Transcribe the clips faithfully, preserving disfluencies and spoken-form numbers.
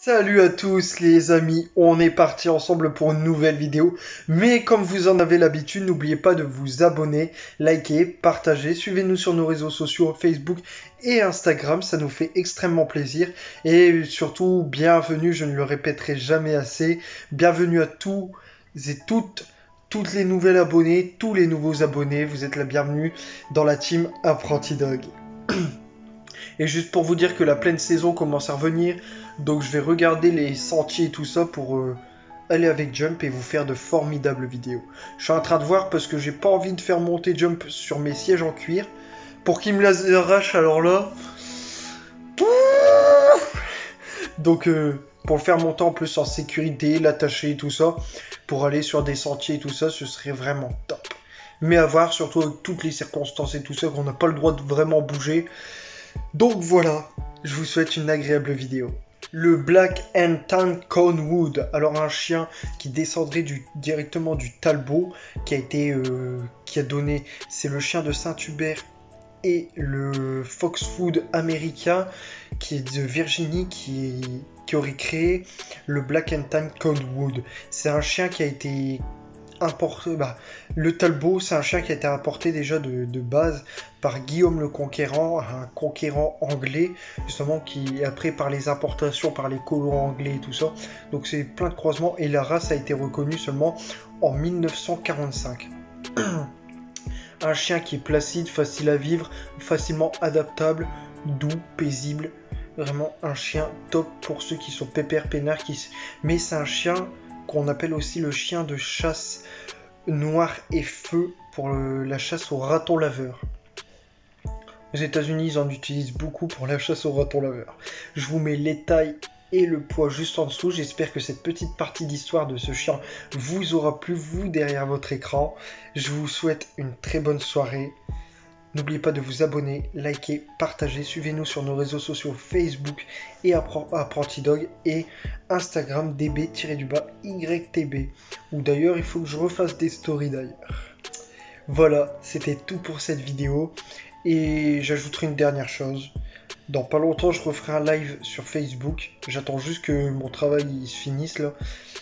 Salut à tous les amis, on est parti ensemble pour une nouvelle vidéo, mais comme vous en avez l'habitude, n'oubliez pas de vous abonner, liker, partager, suivez-nous sur nos réseaux sociaux Facebook et Instagram, ça nous fait extrêmement plaisir, et surtout bienvenue, je ne le répéterai jamais assez, bienvenue à tous et toutes, toutes les nouvelles abonnés, tous les nouveaux abonnés, vous êtes la bienvenue dans la team Apprenti Dog. Et juste pour vous dire que la pleine saison commence à revenir, donc je vais regarder les sentiers et tout ça pour euh, aller avec Jump et vous faire de formidables vidéos. Je suis en train de voir parce que j'ai pas envie de faire monter Jump sur mes sièges en cuir. Pour qu'il me les arrache, alors là... Donc euh, pour le faire monter en plus en sécurité, l'attacher et tout ça, pour aller sur des sentiers et tout ça, ce serait vraiment top. Mais à voir, surtout avec toutes les circonstances et tout ça, qu'on n'a pas le droit de vraiment bouger. Donc voilà, je vous souhaite une agréable vidéo. Le Black and Tan Conewood, alors un chien qui descendrait du, directement du Talbot, qui a été, euh, qui a donné, c'est le chien de Saint-Hubert et le Fox Food américain, qui est de Virginie, qui, qui aurait créé le Black and Tan Conewood. C'est un chien qui a été importé, bah, le Talbot, c'est un chien qui a été importé déjà de, de base par Guillaume le Conquérant, un conquérant anglais, justement, qui après par les importations, par les colons anglais et tout ça, donc c'est plein de croisements, et la race a été reconnue seulement en mille neuf cent quarante-cinq. Un chien qui est placide, facile à vivre, facilement adaptable, doux, paisible, vraiment un chien top pour ceux qui sont pépères, peinards, qui... mais c'est un chien qu'on appelle aussi le chien de chasse noir et feu pour le, la chasse au raton laveur. Aux États-Unis, ils en utilisent beaucoup pour la chasse au raton laveur. Je vous mets les tailles et le poids juste en dessous. J'espère que cette petite partie d'histoire de ce chien vous aura plu, vous, derrière votre écran. Je vous souhaite une très bonne soirée. N'oubliez pas de vous abonner, liker, partager, suivez-nous sur nos réseaux sociaux Facebook et Apprenti Dog et Instagram D B-du-bas Y T B. Ou d'ailleurs, il faut que je refasse des stories d'ailleurs. Voilà, c'était tout pour cette vidéo. Et j'ajouterai une dernière chose. Dans pas longtemps, je referai un live sur Facebook. J'attends juste que mon travail il se finisse là.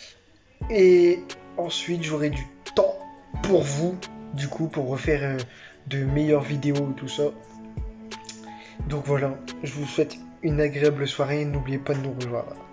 Et ensuite, j'aurai du temps pour vous, du coup, pour refaire... Euh, de meilleures vidéos, tout ça. Donc voilà, je vous souhaite une agréable soirée, n'oubliez pas de nous rejoindre.